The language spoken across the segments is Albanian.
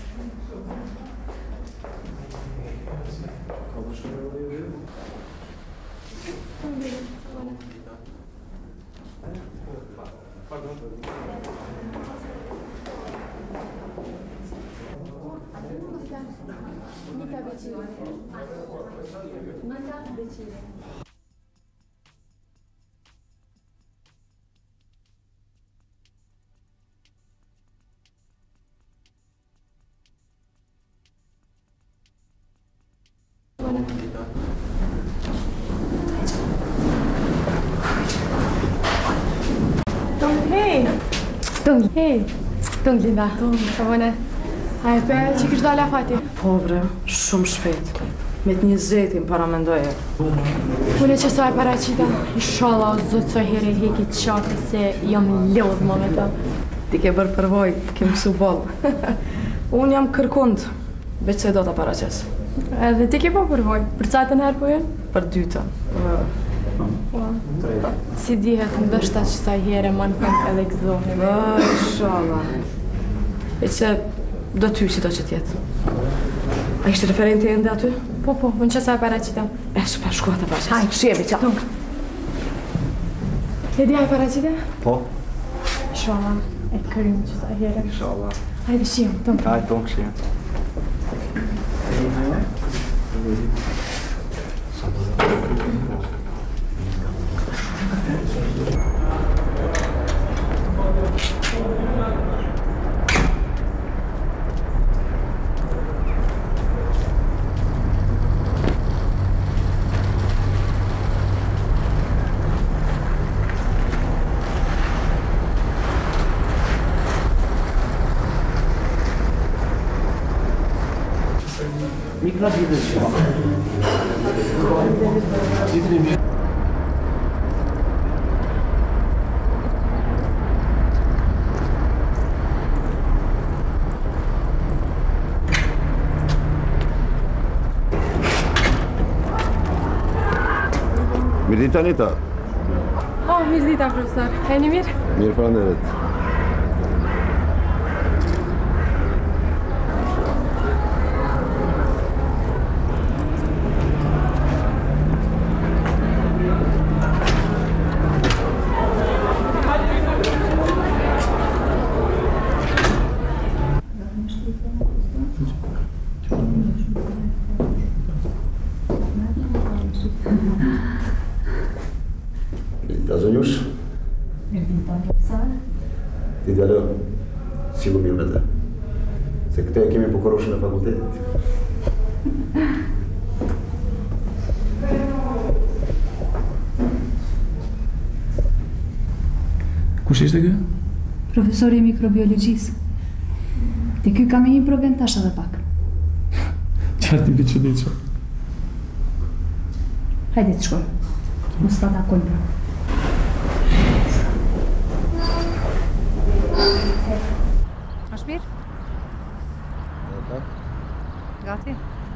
Hej, Tung Linda. Sa vëne? Hajde, pe që kështë dalë afati? Po bre, shumë shpejt. Me të 20 para mendoje. Unë që sa e paraqita, inshallah o zotë sa here heki qati se jam lodh më me ta. Ti ke bërë përvoj, ke mësu bolë. Unë jam kërkund, veç se do të paraqes. Edhe ti ke po përvoj, për catën herë po jenë? Për dytën. Si dihet, ndoshta që sa here ma në fund edhe gëzohemi. Inshallah. Veç se do ty si do që tjetë. A ishte referenti e ndë aty? Po, unë që sa e paraqita. Super, shkuat e paraqes. Hajde, shjemi qa. E di a e paraqita? Po. Inshallah, e kërim që sa here. Inshallah. Hajde, shjem, Tung. Hajde, Tung, shjem. Mikro vides što. Mirë Anita. Oh, mirë dita, profesor. Hejni mirë? Mirë, falenderit. Zonjush? Mirë vinë profesor. Ti djalo, sigur mirë me te. Se këte e kemi bukuroshën e fakultetit. Kush ishte kë? Profesori i mikrobiologjisë. Te ky ka me një provën tash edhe pak. Qartë ti ke çuditshëm. Hajde të shkojmë. Mos ta takojmë pra. Ashmir? Gati?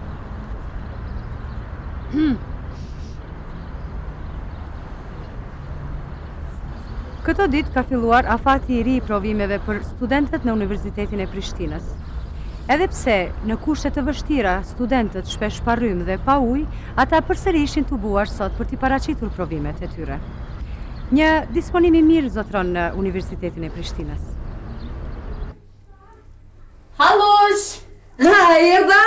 Këto ditë ka filluar afati I ri I provimeve për studentët në Universitetin e Prishtinës. Edhe pse në kushte të vështira studentët shpesh pa rrymë dhe pa ujë, ata përsëri ishin tubuar sot për t'i paraqitur provimet e tyre. Një disponim I mirë zotron në Universitetin e Prishtinës. Hallosh! Ha, erdha?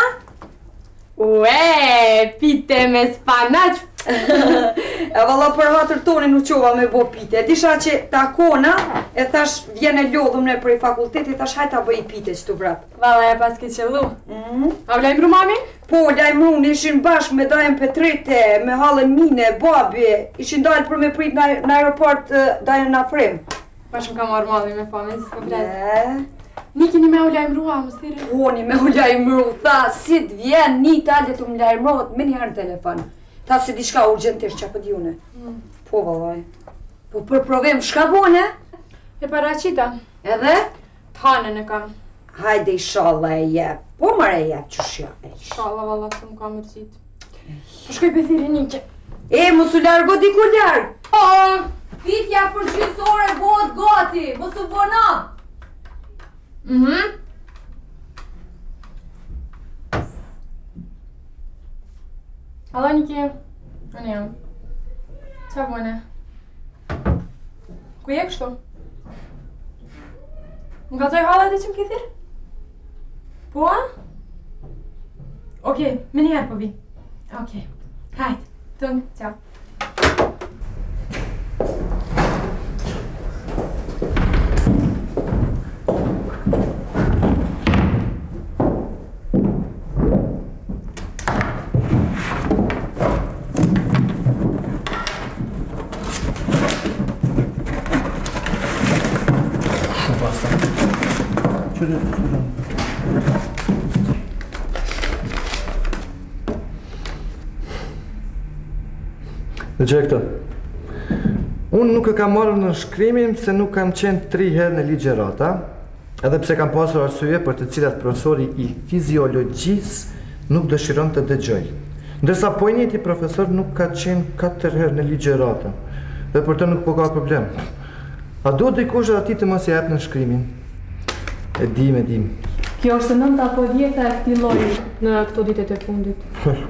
Ue, pite me spanaq! E valla për hatër tonin u qova me bo pite. Disha që takona, e thash vjene lodhëm ne për I fakultetit, thash hajta bëj pite që të vrap. Valla e pas ke qëllu. A vlajmru mami? Po, lajmru, ishin bashk me Dajen Petrete, me Hallën Mine, babi, ishin dalë për me prit në aeroport Dajen Afrim. Bashkëm ka marrë mali me fame, si s'ka vlezë. Niki një me u lajmrua, më stire? Po, një me u lajmru, tha, si t'vjen, një talje të më lajmruat me njëherë në telefon. Tha se di shka urgentisht që apët june. Po, vallaj. Po, për provim, shka bone? E paraqita. Edhe? Tanën e kam. Hajde, inshallah e jep. Po, mare e jep, qëshja e jep. Inshallah, valla, se më ka mërësit. Po shkoj për thiri një që. E, mos u largo diku larg. Po! Pitja për gjysore bëhet gati, mos u bëna. Hallå Niki. Unë jam. Qa bune? Ku je kështu? Më gazoj hallat e që më ke thirë? Po, a? Okej, me njëherë po vi. Okej. Hajt, tung, ciao. Dhe gjë këto. Unë nuk e kam marrë në shkrimin se nuk kam qenë 3 herë në ligjerata, edhe pse kam pasur arsye për të cilat profesori i fiziologjisë nuk dëshiron të dëgjoj. Ndërsa po i njëjti profesor nuk ka qenë 4 herë në ligjerata, dhe për të nuk po ka problem. A duhet dikush edhe ti të mos i jap në shkrimin? E dim. Kjo është 9 apo 10 e këtij lloji në këto ditet e fundit.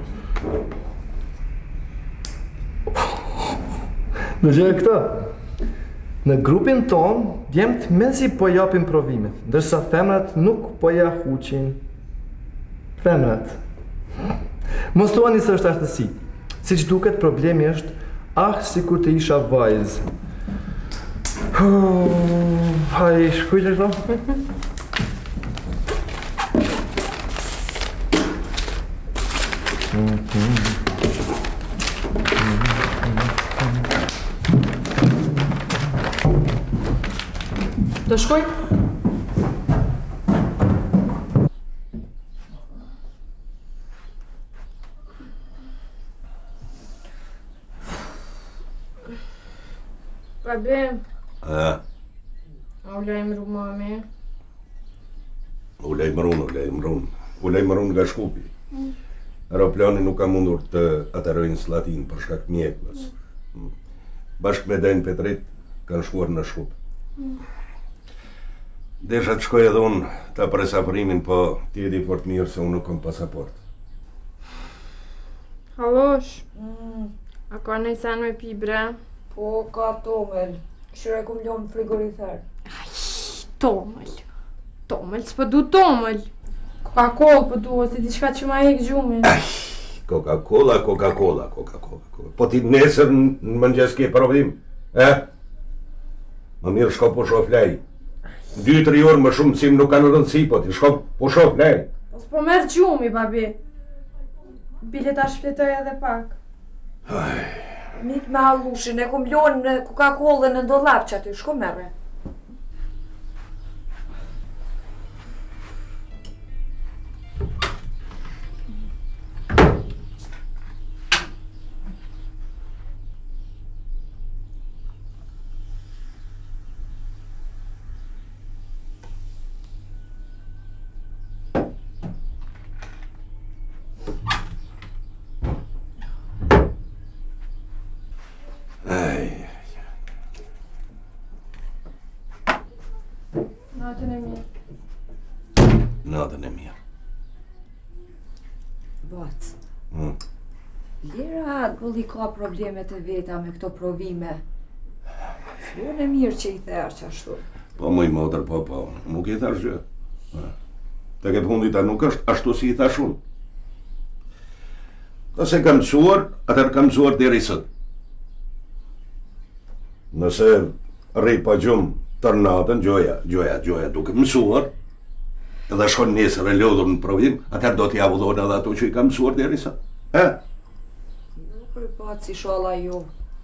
Në gjë këta, në grupin ton, djemt mezi po japin provimet, ndërsa femrat nuk po ja huqin. Femrat. Mos thuani se është ashtësi. Siç duket problemi është, sikur të isha vajzë. Haj, shkujtë këto? Do shkoj? Babe, A u lajmëru mami. u lejmërun nga Shkupi. Aeroplani nuk ka mundur të aterojnë në Slatin për shkak mjekës. Bashkë me Dajn Petrit kanë shkuar në Shkup. Desha të shkoj edhe unë ta presapërimin, po ti e di fort mirë se unë nuk kam pasaport. Hallosh, a ka nëjë sen me pi bre? Po, ka tomel. Këshire kum ljonë frigorifer. Tomel, s'po du tomel. Coca-Cola po du, ose diçka që ma hek gjumin. Coca-Cola. Po ti nesër në mëngjes ke provim, Më mirë shko po shoh lej. 2-3 orë më shumë si nuk kanë rëndësi, po ti shko po shoh lej. Po s'po merë gjumi, babi. Bile ta shfletoj edhe pak. Mik me hallushin, e kum ljonë në Coca-Cola në dollap që aty, shko merre. Natën e mirë. Natën e mirë. Bac. Lera gulli ka problemet e veta me këto provime. Fjone e mirë që i therë që ashtu. Po mëj motër, po, nuk i thash gjë. Të ke fundita nuk është ashtu si i thash unë. Nëse kam mësuar, atër kam mësuar deri sot. Nëse rri pa gjumë tër natën, gjoja duke mësuar, edhe shkon nesër e lodhur në provim, atër do t'ja vëllon edhe ato që i kam mësuar deri sot. Nuk rëpat si sholla ju.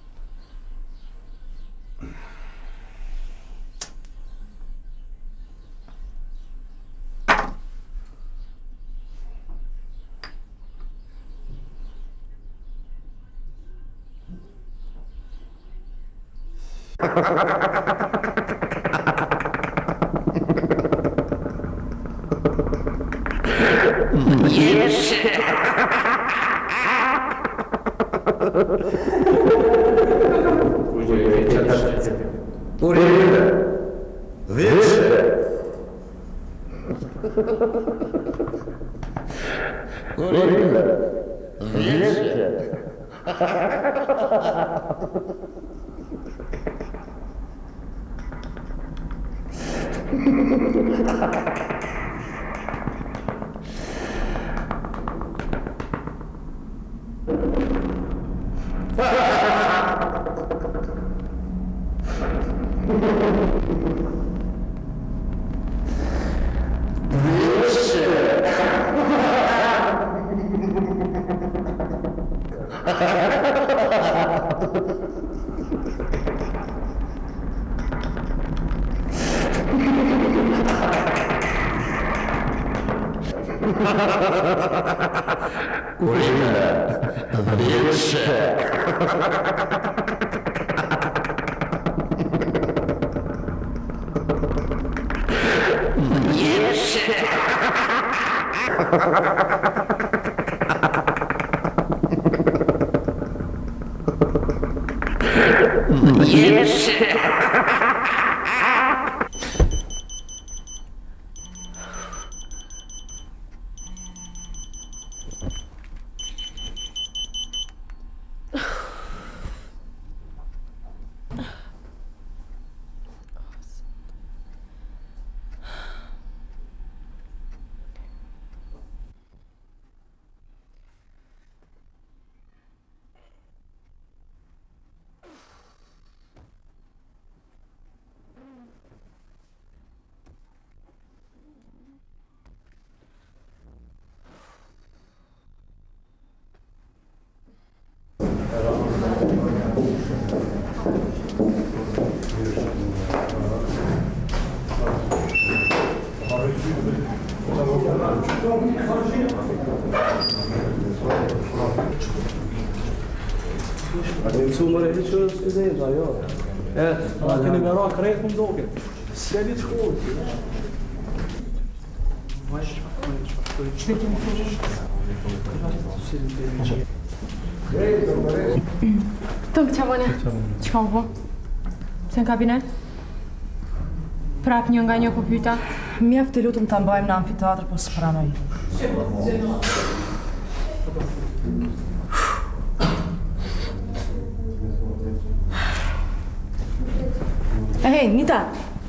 Yes! Tëngë që vëne, që ka më po? Se në kabinet? Prap një nga një po pyta? Mjeftë të lutëm të mbajmë në amfiteatr, po së pranoj. Hej, Nita!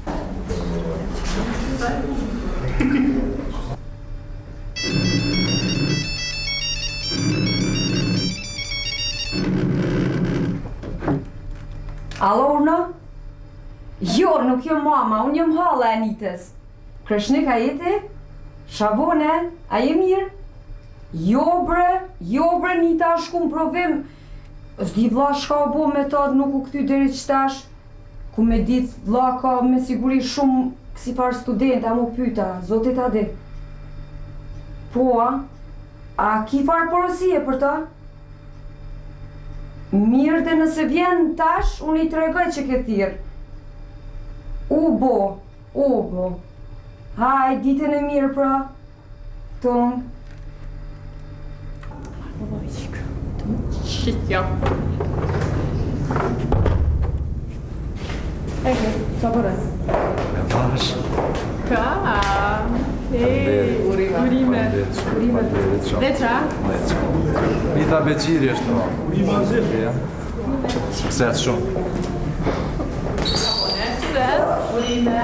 Alo, Urna? Jo, nuk jam mama, unë jam hala e Anitës. Kreshnik, a jeti? Shabone, a je mirë? Jo bre, Nita është ku më provim. S'di vla shka o bo me ta nuk u këty deri qëtash. Ku me ditë vla ka me siguri shumë kësi par student, a mu pyta, zotit a di. Po, a ki farë porosie për ta? Mirë dhe nëse vjen tash, unë i tregoj që ke thirë. U bo. Haj, ditën e mirë pra. Tonë. Lojqik, të më qitja. Eke, sa përre? Me pash. Ka? Urime. Leqa? Mita Beqiri është të Urime. Sukses shumë. Sukses, urime.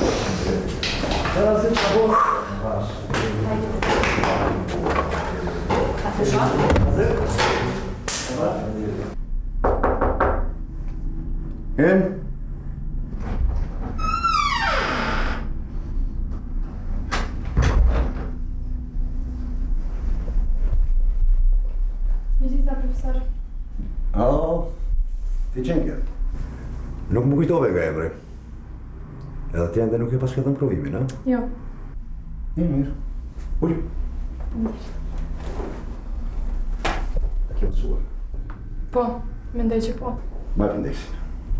Vizita, profesor. Ti qenë kja? Nuk më kujtove nga emri. Edhe ti ende nuk e pas këtë në provimin, a? Jo. Mirë. Uj. A kjo mësuar? Po, mendoj që po. Ma pëndesin.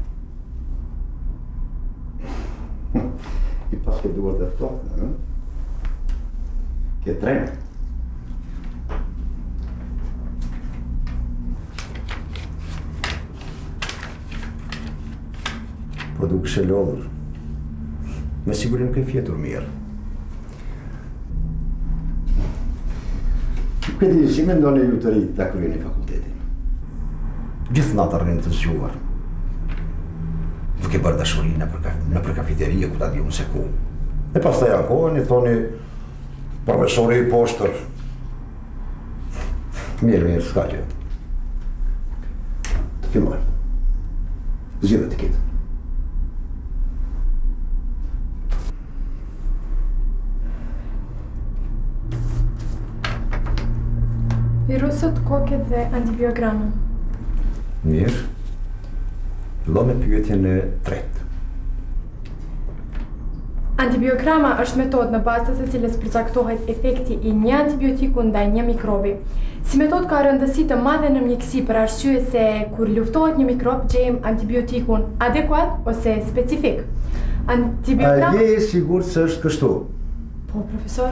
I pas ke duar të ftohtë, ke trenë. Po duke shëllodhur. Me sigurim ke fjetur mirë. Këti si me ndoni ju të rritë të kryeni fakultetin? Gjithë natë rrinë të zgjuar. Duke bërë dashuri në për kafiterie ku ta di unë se ku. E pas të jankohen i thoni profesori i poshtër. Mirë, s'ka gjë. Të filloj. Zgjidhe etiketën. Virusët, koket dhe antibiograma. Mirë. Fillo me pyetjen e tretë. Antibiograma është metodë në bazë të cilës përcaktohet efekti i një antibiotiku ndaj një mikrobi. Si metodë ka rëndësi të madhe në mjekësi për arsye se kur luftohet një mikrob gjejmë antibiotikun adekuat ose specifik. Antibiograma... A je sigur se është kështu? Po, profesor.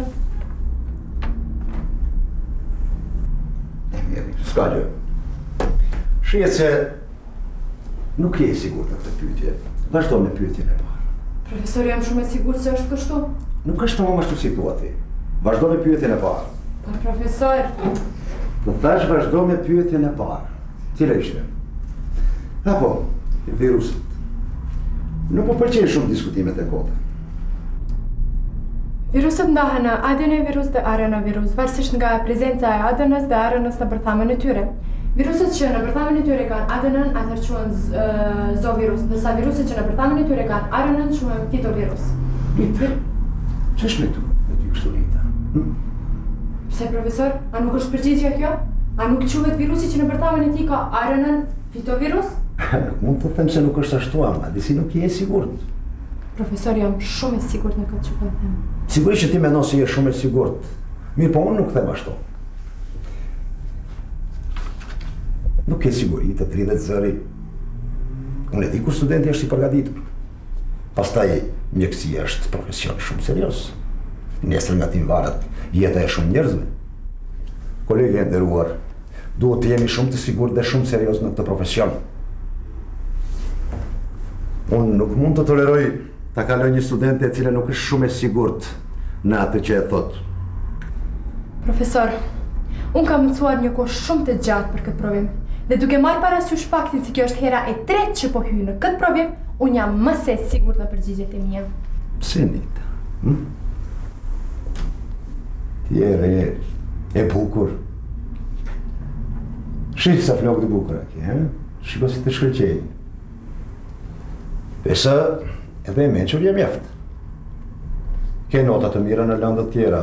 Mirë, s'ka gjë. Shihet se nuk je sigur të këtë pyetje. Vazhdo me pyetjen e parë. Profesor, jam shumë e sigurt se është kështu. Nuk është tamam ashtu si thua ti. Vazhdo me pyetjen e parë. Po, profesor. Të thash vazhdo me pyetjen e parë. Cila ishte? Apo, virusët. Nuk po pëlqejnë shumë diskutimet e kota. Virusët ndahen në ADN-virus dhe RNA-virus, varësisht nga prezenca e ADN-s dhe RNA-s në bërthamën e tyre. Virusët që në bërthamën e tyre kanë ADN-n atëherë quhen zoovirus, ndërsa virusët që në bërthamën e tyre kanë RNA-n quhen fitovirus. Ç'është me ty kështu Rita? Pse profesor? A nuk është përgjigje kjo? A nuk quhet virusi që në bërthamën e tij ka RNA-n fitovirus? Nuk mund të them se nuk është ashtu, ama disi nuk je e sigurt. Profesor, jam shumë e sigurt në këtë që po them. Sigurisht që ti mendon se je shumë e sigurt. Mirë, po unë nuk them ashtu. Nuk ke siguri të tridhet zëri. Unë e di kur studenti është i përgatitur. Pastaj mjekësia është profesion shumë serioz. Nesër nga ti varet jeta e shumë njerëzve. Kolegë e nderuar, duhet të jemi shumë të sigurt dhe shumë serioz në këtë profesion. Unë nuk mund të toleroj ta kaloj një studente e cila nuk është shumë e sigurt në atë që e thot. Profesor, unë kam mësuar një kohë shumë të gjatë për këtë provim. Dhe duke marrë parasysh faktin se kjo është hera e tretë që po hyj në këtë provim, unë jam më se sigurt në përgjigjet e mia. Pse Nita? Ti je re, e bukur. Shih sa flokë të bukura ki, shiko si të shkëlqej. Pesa edhe e menqur je mjaft. Ke nota të mira në lëndët tjera.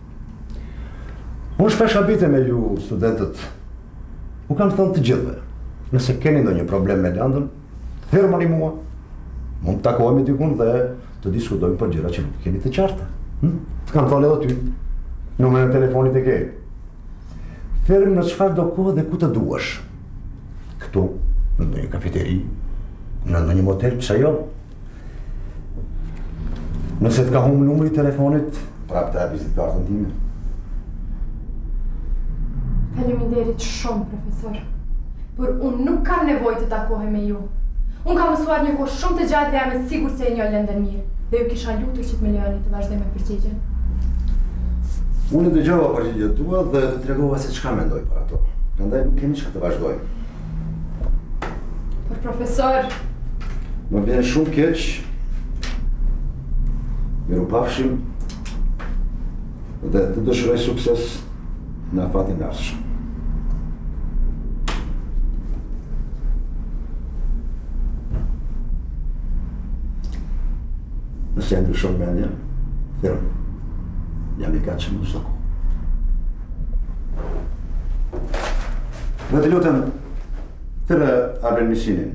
Unë shpesh habite me ju studentët. U kam thënë të gjithëve. Nëse keni ndonjë problem me lëndën, thirrmoni mua. Mund të takohemi dikun dhe të diskutojmë për gjëra që nuk keni të qarta. Të kam thënë edhe ty. Numrin e telefonit e ke. Thirrëm në çfarë do kohë dhe ku të duash. Këtu, në ndonjë kafeteri, në ndonjë motel, pse jo? Nëse të ka humbur numri i telefonit, prapë të hap vizitkartën time. Faleminderit shumë, profesor. Por unë nuk kam nevojë të takohem me ju. Unë kam mësuar një kohë shumë të gjatë dhe jam e sigurt se e njoh lëndën mirë. Dhe ju kisha lutur që të më lejoni të vazhdoj me përgjigjen. Unë dëgjova përgjigjet tua dhe të tregova se çka mendoj për ato. Prandaj nuk kemi çka të vazhdojmë. Por profesor, më vjen shumë keq. Mirupafshim dhe të dëshiroj sukses në afatin e ardhshëm. Nëse janë ndryshon mendja, thirrëm. Jam i gatshëm në çdo kohë. Dhe të lutem, thirrë Arben Misinin.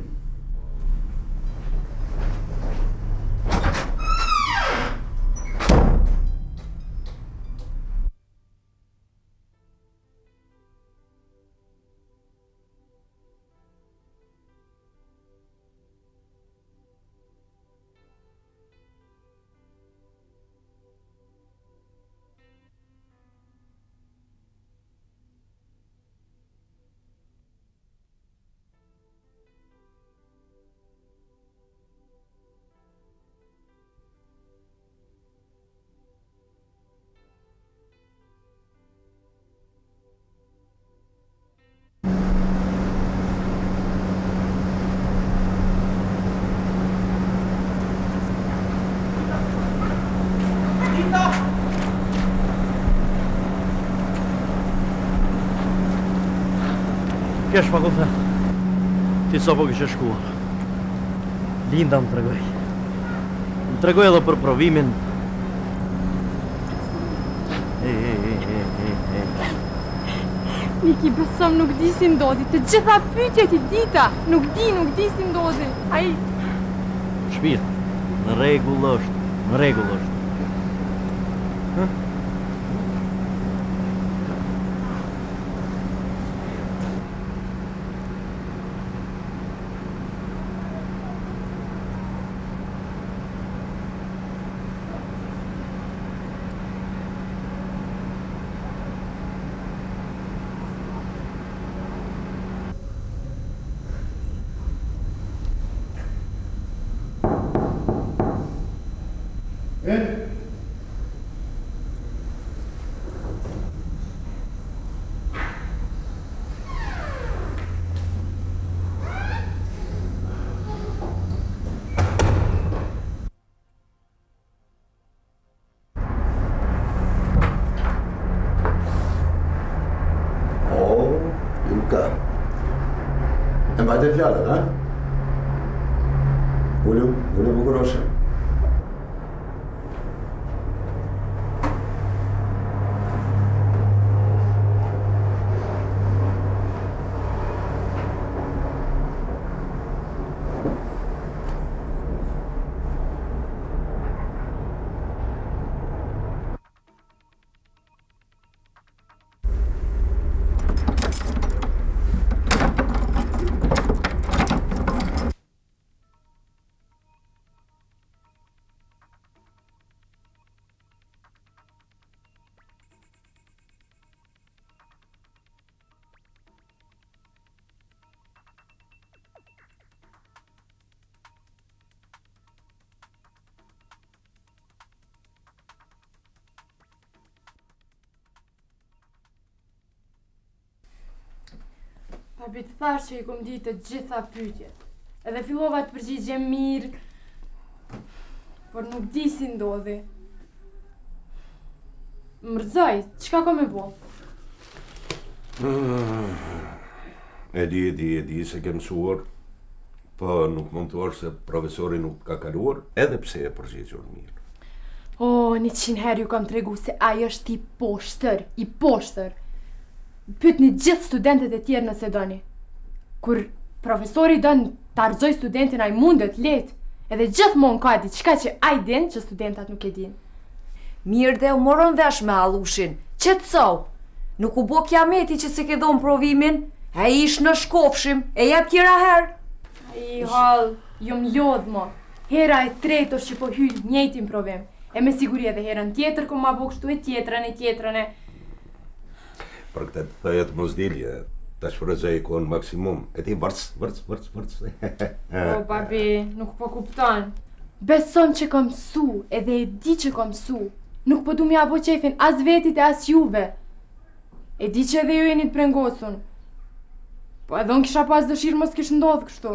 Kesh fakultet. Ti sa po kishe shkuar. Linda më tregoj. Më tregoj edhe për provimin. Miki, besom nuk di si ndodhi. Të gjitha pyetjet i dita. Nuk di si ndodhi. Ai Shpirt, në rregull është, në rregull është. E mbajte fjalën, ha? Ullu bukuroshe. Papi, të thash që i kom ditë të gjitha pyetjet. Edhe fillova të përgjigje mirë, por nuk di si ndodhi. Mërzoj, çka ka me bo? E di se ke mësuar, po nuk mund të se profesori nuk ka kaluar, edhe pse e përgjigjur mirë. O, 100 herë ju kam tregu se ai është i poshtër. Pyetni gjithë studentët e tjerë nëse doni. Kur profesori don të argëzoj studentin, ai mundet lehtë, edhe gjithmonë ka diçka që ai din që studentat nuk e din. Mirë dhe u morën vesh me hallushin. Qetësau. Nuk u bo kiameti që se ke dhon provimin, ai ish në shkofshim, e jep tjera herë. Ai hall, jom lodh mo. Hera e tretë është që po hyj njëjtin provim. E me siguri edhe herën tjetër ku ma bo kështu e tjetrën e. Për këtë të thëjet mosdilje, të shfrytëzoj kohën maksimum, e ti vërc. O, papi, nuk po kupton. Beson që kom mësu, edhe e di që kom mësu. Nuk po du m'ja bo qefin as vetit e as juve. E di që edhe ju jeni të prengosun. Po edhe unë kisha pas dëshirë mos kish ndodhë kështu.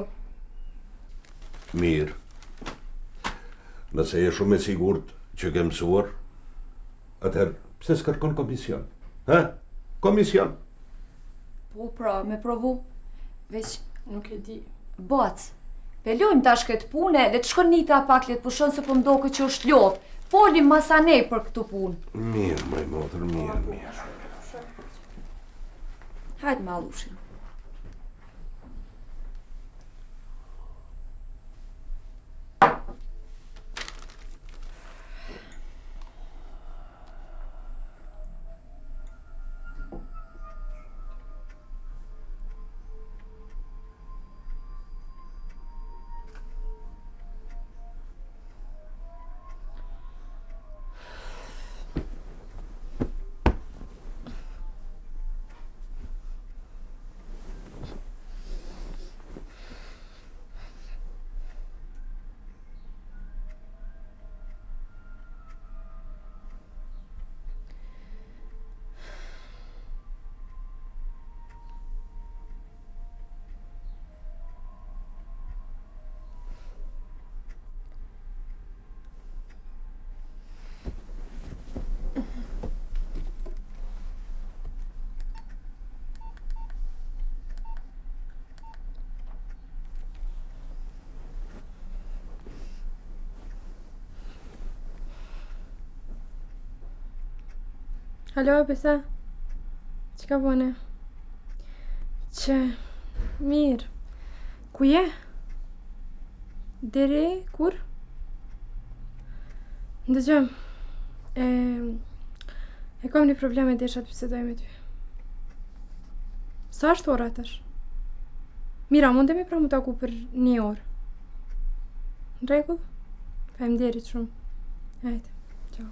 Mirë. Nëse je shumë e sigurt që ke mësuar, atëherë pse s'kërkon komision? Ha? Komision? Po pra, me provu. Veç nuk e di. Bac, pelojmë tash këtë pune, le të shkon Nita pak le të pushon se po mdoket që është lodh. Folim masanej për këtë punë. Mirë, moj motër, mirë. Hajtë me hallushin. Alo, Besa? Qka bone? Që... Mirë. Ku je? Dere? Kur? Ndëgjëm. E kam një problem e desha të bisedoj me ty. Sa është ora tash? Mira, mundemi pra mu taku për 1 orë. Në rregull? Faleminderit shumë. Hajde. Ciao.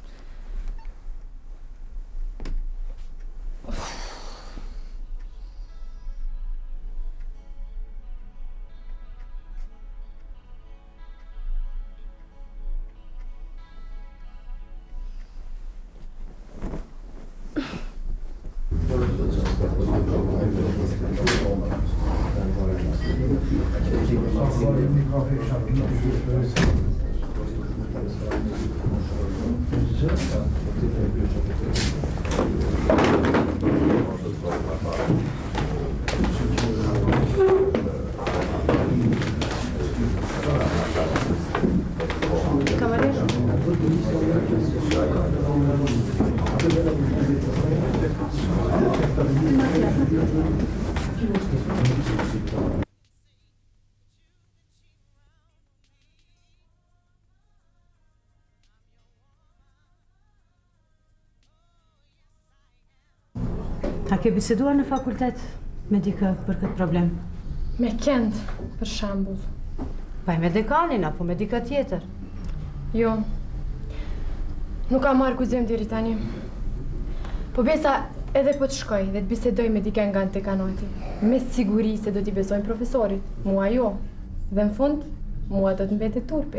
A ke biseduar në fakultet me dikë për këtë problem? Me Kend, për shambull. Pa me dekanin, apo me dikë tjetër? Jo. Nuk ka marrë kuzim diri tani. Po Besa, edhe po të shkoj dhe të bisedoj me dikë nga në dekanati. Me siguri se do t'i besojnë profesorit. Mua jo. Dhe në fund, mua do të mbetet turpi.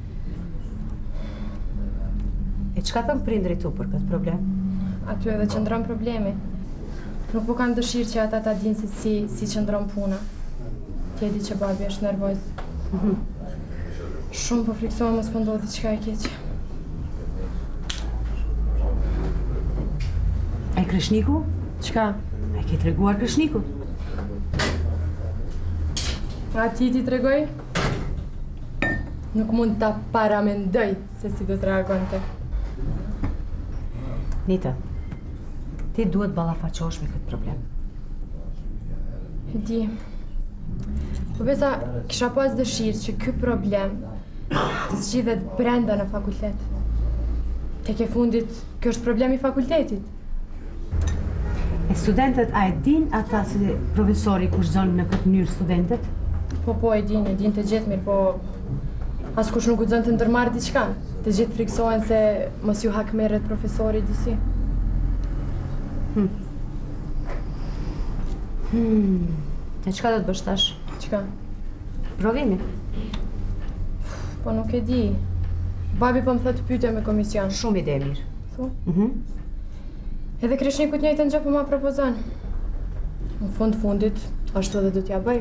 E qka thëmë prindrit tu për këtë problem? Aty edhe qëndron problemi. Nuk po kam dëshirë që ata ta dinë se si qëndron puna. Ti e di që babi është nervoz. Shumë po friksohem mos po ndodhi çka e keq. E Krishniku? Çka? E ke treguar Krishnikut? A ti tregoj? Nuk mund ta paramendoj se si do të reagonte. Nita, ti duhet ballafaqohesh me këtë problem. E di. Po Besa, kisha pas dëshirë që ky problem të zgjidhet brenda në fakultet. Tek e fundit, kjo është problemi i fakultetit. E studentët a e din ata se profesori kushzon në këtë mënyrë studentët? Po e din të gjithë mirë, po askush nuk guxon të ndërmarrë diçka. Të gjithë friksohen se mos ju hakmerret profesori disi. E qka do të bësh tash? Qka? Provimi? Po nuk e di. Babi po më thë të pyte me komision. Shumë ide e mirë. Thu? Edhe Krishnikut njëjtën gjë po ma propozon. Në fundit, ashtu edhe do t'ja bëj.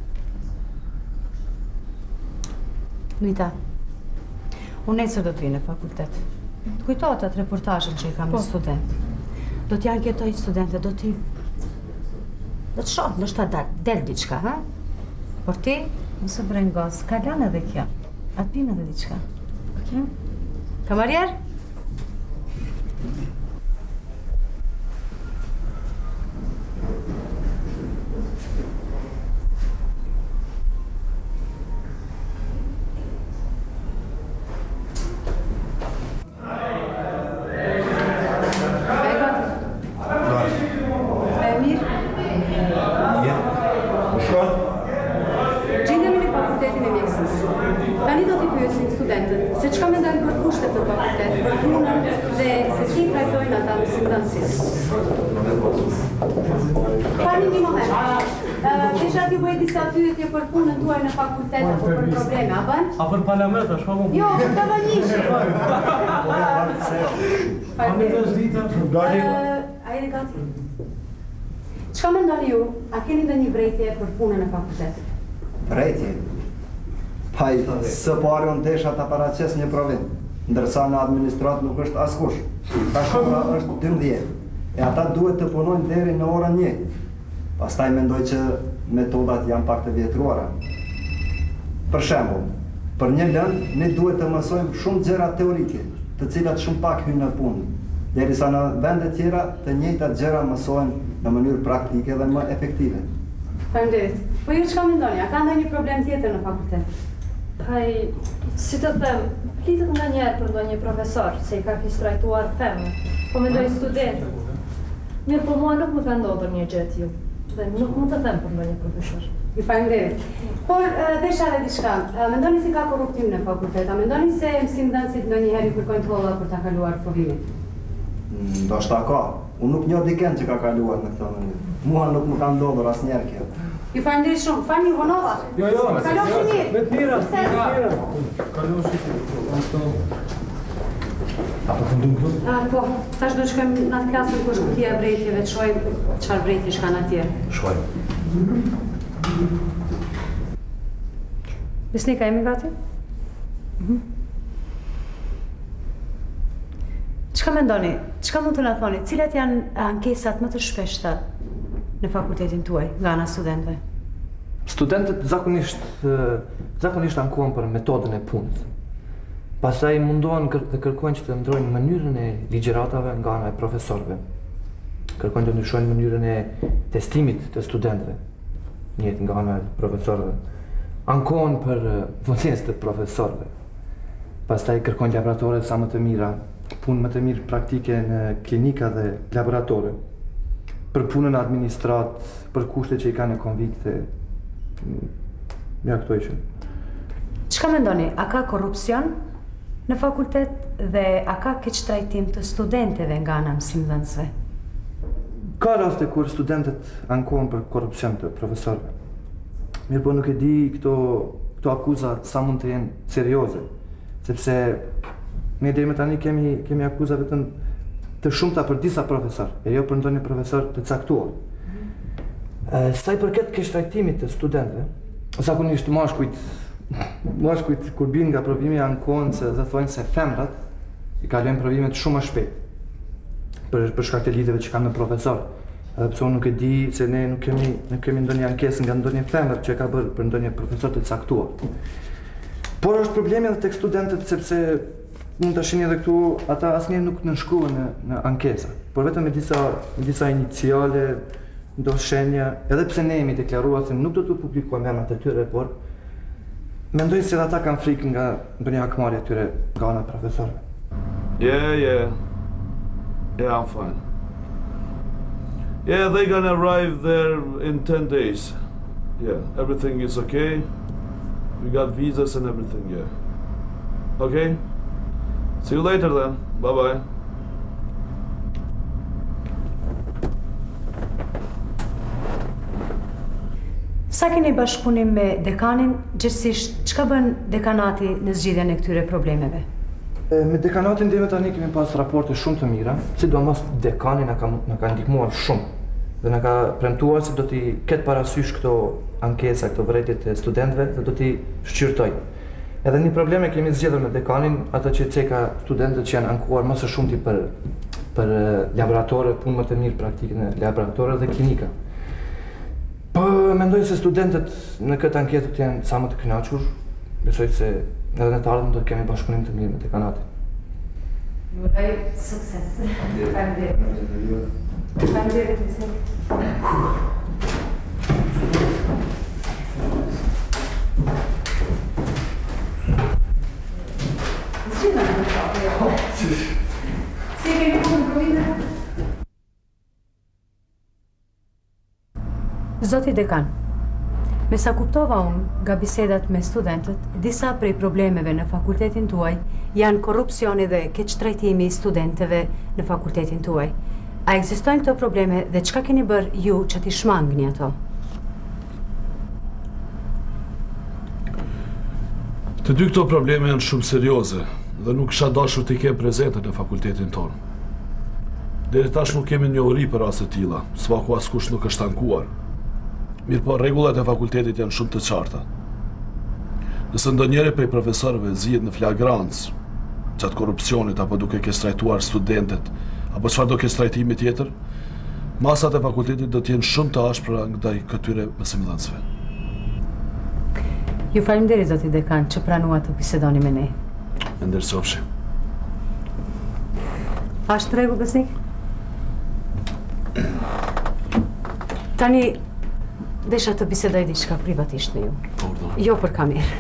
Nita, unë nesër do të vinë në fakultet. Të kujtohet atë reportazhin që i kam në student. Do t'ja anketoj studentët, do të shoh, ndoshta del diçka, ha? Por ti, nëse brengos, ka lanë edhe kjo. Atë pinë edhe diçka. Kamarier? Për punën tuaj në fakultet apo për probleme, a bën? A për parlament, a shka mu? Jo, për të vënjishë. A me të zdita? A jeni gati? Qka më ndoni ju? A keni ndë një vrejtje për punën në fakultet? Vrejtje? Paj, së pari unë desha të paraqes një provim, ndërsa në administrat nuk është askush. Ta shkura është 12. E ata duhet të punojnë deri në orën 1. Pastaj mendoj që metodat janë pak të vjetruara. Për shembull, për një lëndë ne duhet të mësojmë shumë gjëra teorike, të cilat shumë pak hyjnë në punë. derisa në vende tjera të njëjtat gjëra mësohen në mënyrë praktike dhe më efektive. Faleminderit. Po ju çka mendoni? A ka ndonjë problem tjetër në fakultet? Si të them, flitet nga njerë për ndonjë profesor, se i ka trajtuar femën, po mendoj studentët. Mirë, po mua nuk më ka ndodhur një gjë tillë, dhe nuk mund të them për ndonjë profesor. Ju faleminderit. Por desha edhe diçka. Mendoni se ka korruptim në fakultet? A mendoni se mësimdhënësit ndonjëherë i kërkojnë tolla për ta kaluar provimin? Ndoshta ka. Unë nuk njoh dikën që ka kaluar në këtë mënyrë. Mua nuk më ka ndodhur asnjëherë kjo. Ju falenderoj shumë. Fani Vonova. Jo. Kalofshi mirë. Me të mira. Apo fundum këtu? Po, tash do të shkojmë në atë klasën ku është kutia e vrejtjeve, të shohim çfarë vrejtje kanë atje. Shkojmë. Besnika, jemi gati? Çka mendoni? Çka mund të na thoni? Cilat janë ankesat më të shpeshta në fakultetin tuaj nga ana studentëve? Studentët zakonisht ankohen për metodën e punës. Pastaj mundohen dhe kërkojnë që të ndrojnë mënyrën e ligjëratave nga ana e profesorëve. Kërkojnë të ndryshojnë mënyrën e testimit të studentëve, njëjtë nga ana e profesorëve. Ankohen për vonesë të profesorëve. Pastaj kërkojnë laboratore sa më të mira, punë më të mirë praktike në klinika dhe laboratore, për punën administrat, për kushtet që i kanë në konvikte. Ja, këto ishin. Çka mendoni, a ka korrupsion në fakultet dhe a ka keq trajtim të studentëve nga ana mësimdhënësve? Ka raste kur studentët ankohen për korrupsion të profesorëve. Mirë, po nuk e di këto akuza sa mund të jenë serioze, sepse ne deri më tani kemi akuza vetëm të shumta për disa profesor, e jo për ndonjë profesor të caktuar. Sa i përket keq trajtimit të studentëve, zakonisht mashkujt kur bin nga provimi ankohen dhe thonë se femrat i kalojnë provimet shumë më shpejt për shkak të lidhjeve që kanë me profesor. Edhe pse unë nuk e di se ne nuk kemi ndonjë ankesë nga ndonjë femër që ka bërë për ndonjë profesor të caktuar. Por është problemi edhe tek studentët sepse mund ta shihni edhe këtu, ata asnjëherë nuk nënshkruhen në ankesa, por vetëm me disa iniciale, ndo shenja, edhe pse ne jemi deklaruar se nuk do të publikojmë emrat e tyre, por mendoj se ata kanë frikë nga ndonjë hakmarrje e tyre nga ana e profesorëve. Yeah, I'm fine. Yeah, they're gonna arrive there in 10 days. Yeah, everything is okay. We got visas and everything, yeah. Okay? See you later then. Bye-bye. Sa keni bashkëpunim me dekanin, gjithsesi çka bën dekanati në zgjidhjen e këtyre problemeve? Me dekanatin deri tani kemi pas raporte shumë të mira, sidomos dekani na ka ndihmuar shumë dhe na ka premtuar se do t'i ketë parasysh këto ankesa, këto vërejtje të studentëve dhe do t'i shqyrtoj. Edhe një probleme kemi zgjedhur me dekanin, ata që ceka studentët që janë ankuar më së shumti për laboratore, punë më të mirë praktike në laboratore dhe klinika. Po mendoj se studentët në këtë ankesë do të jenë sa më të kënaqur. Besoj se edhe në të ardhmen do të kemi bashkëpunim të mirë me dekanatin. Ju uroj sukses. Faleminderit. Zoti dekan, me sa kuptova unë nga bisedat me studentët, disa prej problemeve në fakultetin tuaj janë korrupsioni dhe keq trajtimi i studentëve në fakultetin tuaj. A ekzistojnë këto probleme dhe çka keni bërë ju që t'i shmangni ato? Të dy këto probleme janë shumë serioze dhe nuk kisha dashur t'i kem prezente në fakultetin tonë. Deri tash nuk kemi njohuri për raste të tilla, s'paku askush nuk është ankuar. Mirë po, rregullat e fakultetit janë shumë të qarta. Nëse ndonjëri prej profesorëve zihet në flagrancë gjatë korrupsionit apo duke keq trajtuar studentët apo çfarëdo keq trajtimi tjetër, masat e fakultetit do të jenë shumë të ashpra ndaj këtyre mësimdhënësve. Ju faleminderit zoti dekan që pranuat të bisedoni me ne. Ndërqofshi. Thash të rregull besnik? Tani, desha të bisedoj diçka privatisht me ju. Jo për kamerë.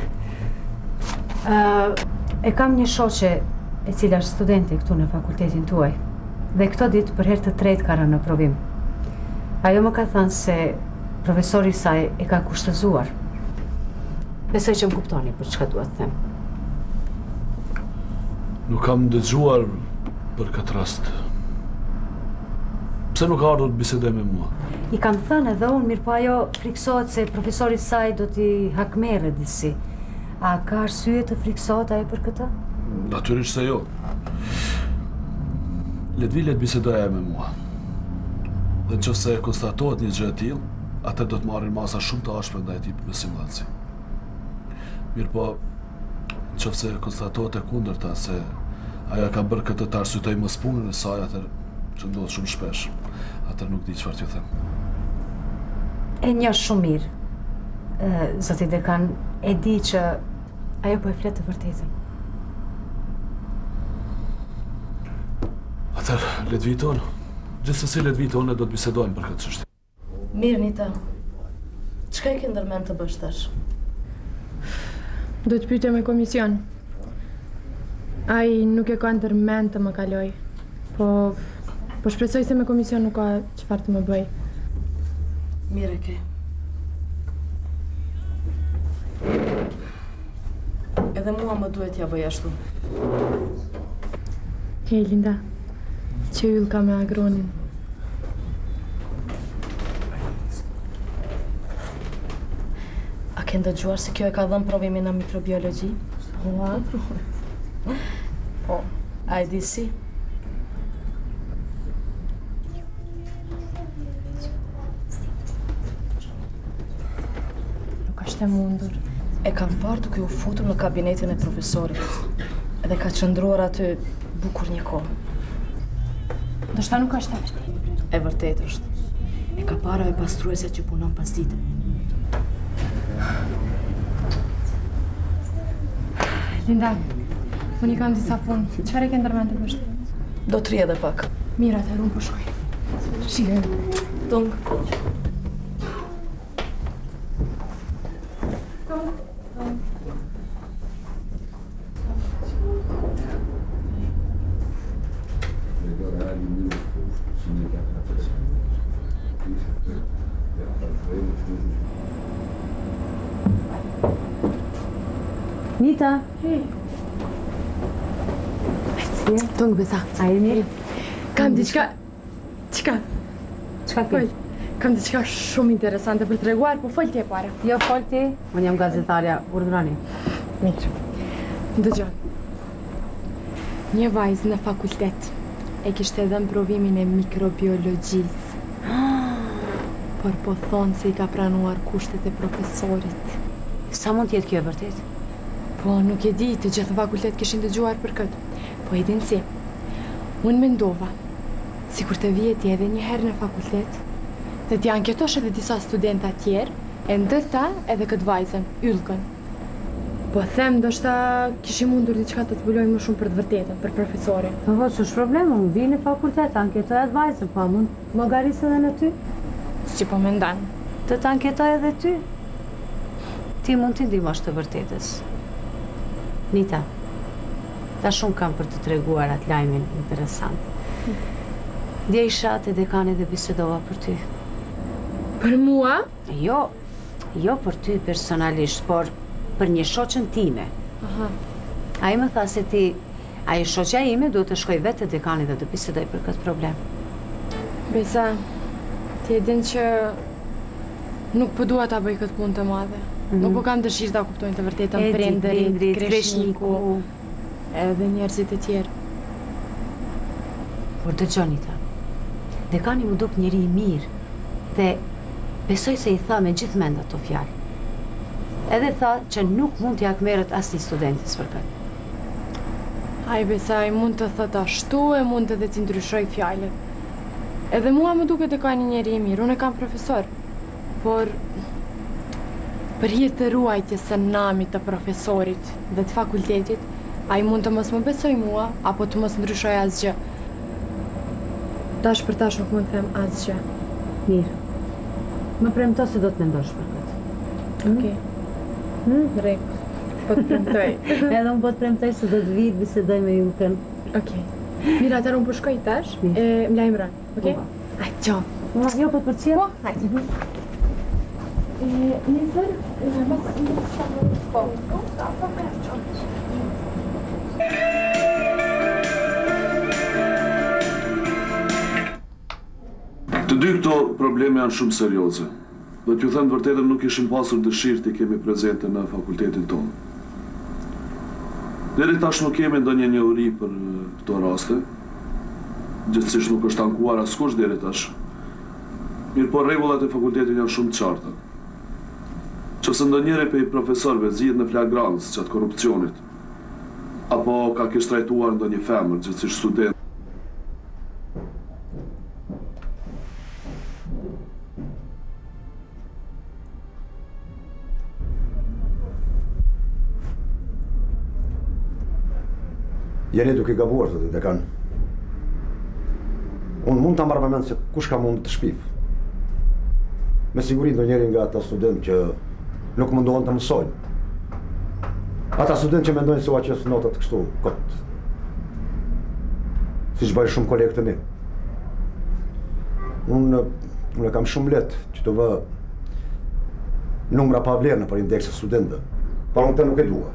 E kam një shoqe e cila është studenti këtu në fakultetin tuaj. Dhe këto ditë për herë të tretë ka rënë në provim. Ajo më ka thënë se profesori i saj e ka kushtëzuar. Besoj që më kuptoni për çka duhet të them. Nuk kam dëgjuar për këtë rast. Pse nuk ka ardhur të bisedoj me mua? I kam thënë edhe unë, mirë po ajo friksohet se profesori i saj do t'i hakmerrë disi. A ka arsye të friksohet ajo për këtë? Natyrisht se jo. Le të bisedoja me mua. Dhe nëse konstatohet një gjë e tillë, atë do të marrin masa shumë të ashpre ndaj tij me simullanci. Mirë po, nëse konstatohet e kundërta se ajo ka bërë këtë të arsyetoj mos punën e saj, atër që ndodh shumë shpesh. Atër nuk di çfarë t'ju them. E njeh shumë mirë. Zoti dekan, e di që ajo po e flet të vërtetën. Atër, le të viton. Gjithsesi le të viton e do të bisedojmë për këtë çështje. Mirë, Nita. Çka e ke ndërmend të bësh tash? Do të pyete me komision. Ai nuk e ka ndërmend të më kaloj. Po shpresoj se me komision nuk ka çfarë të më bëj. Mirë ke. Edhe mua më duhet t'ja bëj ashtu. Hej, Linda. Që yll ka me agronin. A ke ndëgjuar se kjo e ka dhënë provimin në mikrobiologji? Po, a e di si? Nuk është e mundur. E kam parë duke u futur në kabinetin e profesorit. Edhe ka qëndruar aty bukur një kohë. Ndoshta nuk është e vërtetë. E vërtetë është. E ka parë ajo pastruese që punon pasdite. Linda, unë i kam disa punë. Çfarë ke ndërmend të bësh? Do të rri edhe pak. Mirë, atëherë unë po shkoj. Shikoj. Tung. Nita. Hej. Tung besa. A e mirë? Kam diçka... Çka? Çka ke? Kam diçka shumë interesante për t'treguar, po fol ti e para. Jo, fol ti. Unë jam gazetarja, urdhroni. Mirë. Dëgjoj. Një vajzë në fakultet e kishte dhënë provimin e mikrobiologjisë. Por po thonë se i ka pranuar kushtet e profesorit. Sa mund t'jetë kjo e vërtet? Po, nuk e di, të gjithë fakultet kishin dëgjuar për këtë. Po e din si, unë mendova, si kur të vijet edhe një herë në fakultet, dhe t'i anketosh edhe disa studenta tjerë, e ndërta edhe këtë vajzën, Yllkën. Po them, ndoshta kishim mundur diçka të zbuloj më shumë për të vërtetën, për profesorin. Po, s'është problem, unë vi në fakultet, anketoj atë vajzën, po mund më garisë edhe në ty? Si po mendan? Të t'anketoj edhe ty? Ti mund t'i ndihmosh të vërtetës. Nita, ta shumë kam për të treguar atë lajmin interesant. Dje isha te dekani dhe bisedova për ty. Për mua? Jo për ty personalisht, por për një shoqën time. Aha. Ai më tha se ai shoqja ime duhet të shkoj vetë te dekani dhe të bisedoj për këtë problem. Besa, ti e din që nuk po dua ta bëj këtë punë të madhe. Nuk po kam dëshirë ta kuptojnë të vërtetën prindërit, kreshniku, edhe njerëzit e tjerë. Por dëgjoj Nita, dekani më duk njëri i mirë dhe besoj se i tha me gjithë mend ato fjalë. Edhe tha që nuk mund t'ja hakmerret asnjë studentis për këtë. Ai Besa, ai mund të thotë ashtu e mund edhe t'i ndryshoj fjalët. Edhe mua më duket dekani njëri i mirë, unë e kam profesor, por për hir të ruajtjes së namit të profesorit dhe të fakultetit, ai mund të mos më besoj mua, apo të mos ndryshoj asgjë. Tash për tash nuk mund të them asgjë. Mirë. Më premto se do të mendosh për këtë. Okej. Rregull. Po të premtoj. Edhe unë po të premtoj se do të vi të bisedoj me Jukën. Okej. Mira, atëherë unë po shkoj tash, më lajmëron, okej? Hajde, ciao. Jo, po të përcjell? Po, hajde. Nesër, Të dy këto probleme janë shumë serioze. Dhe t'ju them të vërtetën nuk ishim pasur dëshirë të kemi prezente në fakultetin tonë. Deri tash nuk kemi ndonjë njohuri për këto raste. Gjithsesi nuk është ankuar askush deri tash. Mirë po rregullat e fakultetit janë shumë të qarta. Qëse ndonjëri prej profesorëve zihet në flagrancë gjatë korrupsionit, apo ka kesh trajtuar ndonjë femër, gjithsesi student, Jeni duke gabuar, zotë dekan. Unë mund të marrë me mend se kush ka mund të shpif. Me siguri ndonjëri nga ata student që nuk mundohen të mësojnë. Ata student që mendojnë se u aqes notat kështu, kot. Si që bëjë shumë kolegë të mi. Unë kam shumë letë që të vë numra pa vlerë në për indekse studentëve. Por unë të nuk e dua.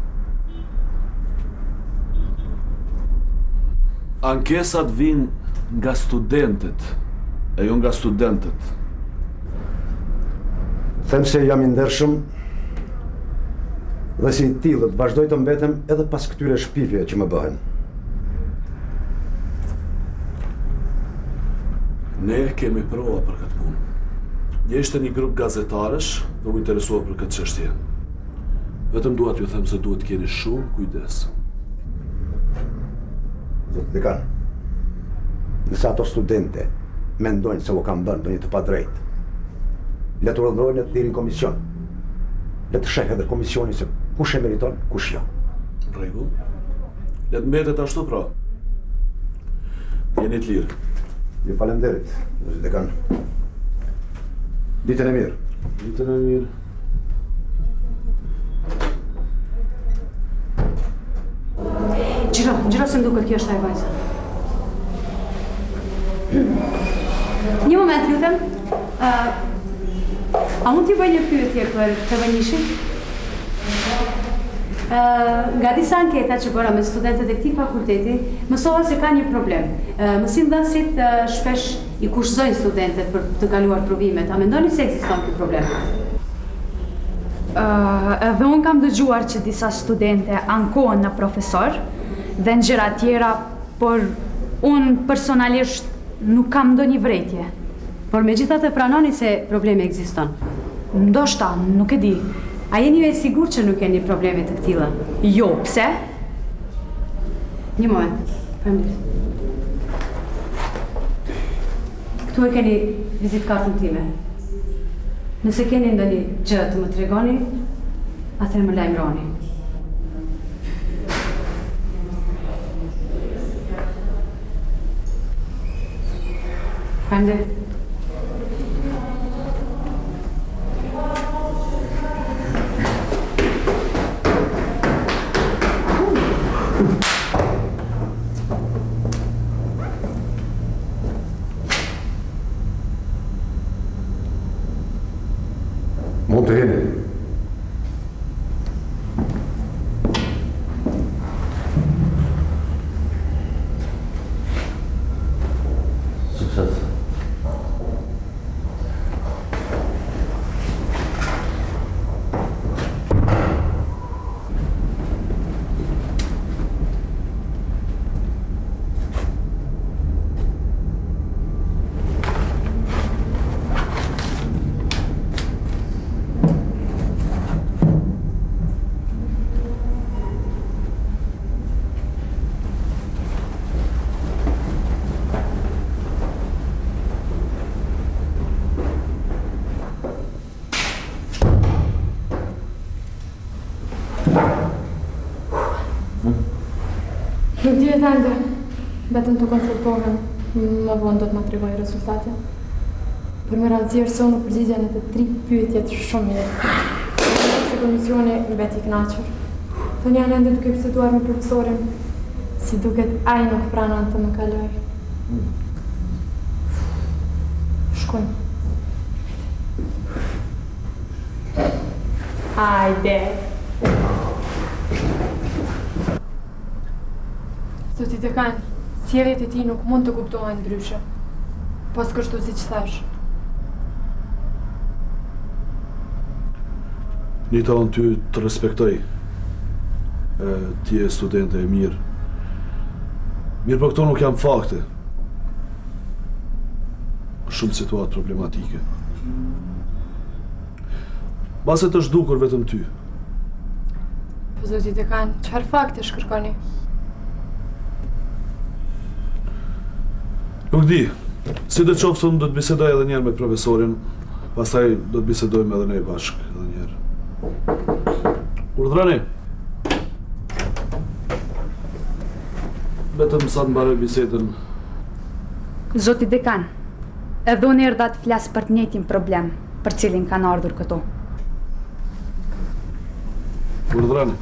Ankesat vinë nga studentët, e jo nga studentët. Them se jam i ndershëm dhe si tillët vazhdoj të mbetem edhe pas këtyre shpifjeve që më bëhen. Ne kemi prova për këtë punë. Një ishte një grup gazetarësh dhe u interesua për këtë çështje. Vetëm dua t'ju them se duhet keni shumë kujdes. Zotë dekan, nëse ato studente mendojnë se u kam bërë ndonjë të padrejtë, le të urdhërojnë le të thirrin komision. Le të sheh edhe komisioni se kush e meriton, kush jo. Rregull. Le të mbetet ashtu pra. Jeni të lirë. Ju faleminderit, zotë dekan. Ditën e mirë. Ditën e mirë. Gjiro se mduket kjo është ai vajza. Një moment, lutem. A mund t'i bëj një pyetje për të vënishin? Nga disa anketa që bëra me studentët e këtij fakulteti, mësova se ka një problem. Mësimdhënësit shpesh i kushtojnë studentët për të kaluar provimet. A mendoni se ekziston ky problem? Edhe unë kam dëgjuar që disa studente ankohen në profesor dhe në gjëra tjera, por unë personalisht nuk kam ndonjë vërejtje. Por megjithatë pranoni se problemi ekziston. Ndoshta, nuk e di. A jeni ju e sigurt që nuk keni probleme të këtilla? Jo, pse? Një moment. Këtu e keni vizitkartën time. Nëse keni ndonjë gjë të më tregoni, atëherë më lajmëroni. Faleminderit. Mund të jeni. Sukses. Nuk dihet ende, vetëm të konsultohem. Më vonë do të më tregoj rezultate. Për me rallëzirë se unë përgjigja në të 3 pyetjet shumë mirë. Se komisioni mbeti i kënaqur. Thënë janë ende duke biseduar me profesorin, si duket ai nuk pranon të më kaloj. Shkojmë. Hajde! Zoti dekan, sjelljet e tij nuk mund të kuptohen ndryshe. Pas kështu siç thash. Nita, unë ty të respektoj. Ti je studente e mirë. Mirë, po këto nuk janë fakte. Shumë situatë problematike. Base të zhdukur vetëm ty. Po zoti dekan, çfarë fakte shkërkoni? Nuk di. Si të qoftë, unë do të bisedoj edhe njerë me profesorin, pastaj do të bisedojmë edhe ne bashkë edhe njerë. Urdhrani! Vetëm sa të mbaroj bisedën. Zoti dekan, edhe unë erdha të flas për të njëjtin problem, për cilin kanë ardhur këtu. Urdhrani!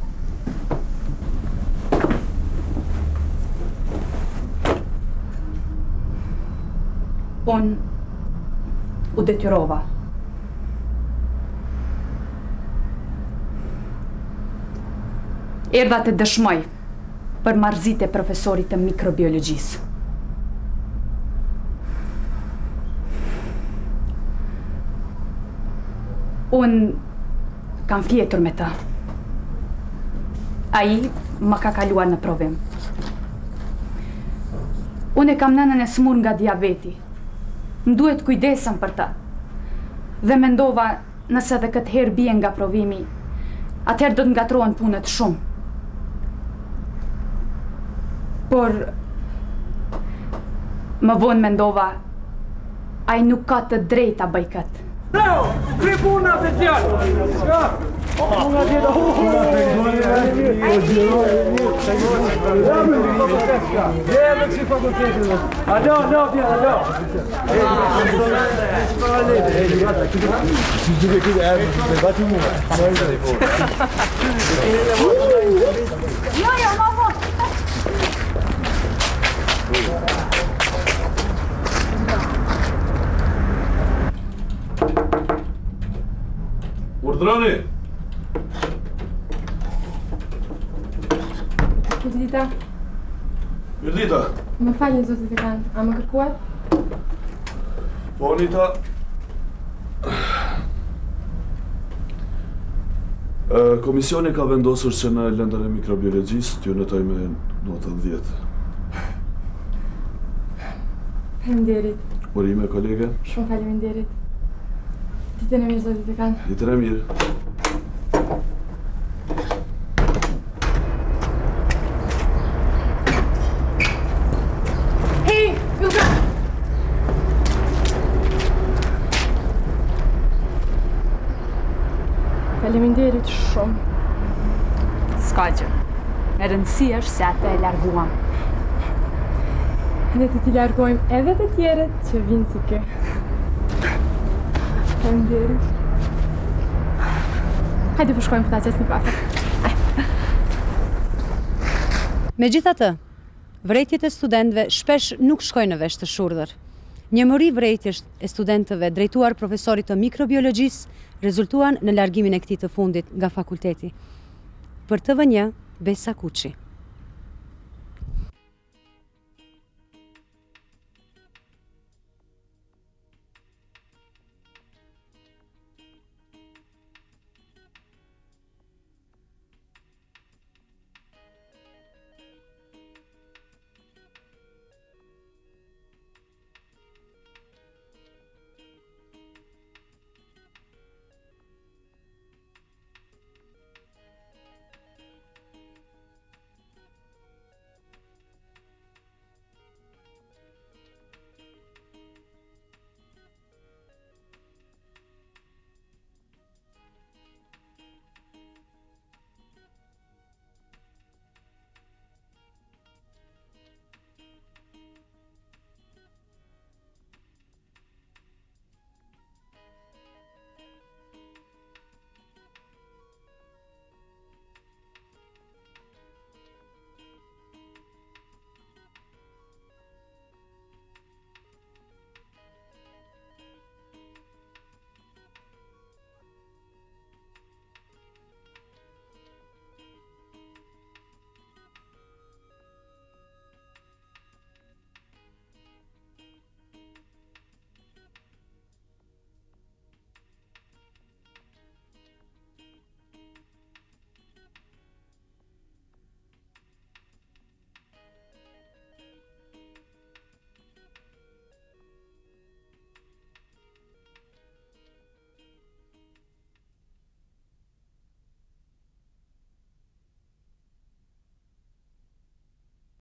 Unë u detyrova. Erdha të dëshmoj për marrëzit e profesorit të mikrobiologjisë. Unë kam fjetur me të. Ai më ka kaluar në provim. Unë e kam nënën e smur nga diabeti. Më duhet kujdesem për ta. Dhe mendova, nëse edhe këtë herë bie nga provimi, atëherë do të ngatrohen punët shumë. Por më vonë mendova, ai nuk ka të drejtë ta bëj këtë. Leo, tribuna të djalë. Ska. Una tjetër. Jemi si fakultetin. Alo, alo. Si duke këtë erë, me bati mua. Jo, mama. Urdhrani! Mirdita. Mirdita! Më falni, zoti dekan, a më kërkuat? Po, Nita. Komisioni ka vendosur që në lëndën e mikrobiologjisë t'ju nëtoj me notën 10. Faleminderit. Urime, kolege. Shumë faleminderit. Ditën e mirë, zoti dekan. Ditën e mirë. Hej, Luka! Faleminderit shumë. S'ka gjë. E rëndësi është se atë e larguam. Ne të t'i largojmë edhe të tjerët që vinë si kë. Faleminderit. Hajde po shkojmë këta qes një kafe. Megjithatë, vërejtjet e studentëve shpesh nuk shkojnë në vesh të shurdhër. Një mëri vërejtjesh e studentëve drejtuar profesorit të mikrobiologjisë rezultuan në largimin e këtij të fundit nga fakulteti. Për TV1, Besa Kuçi.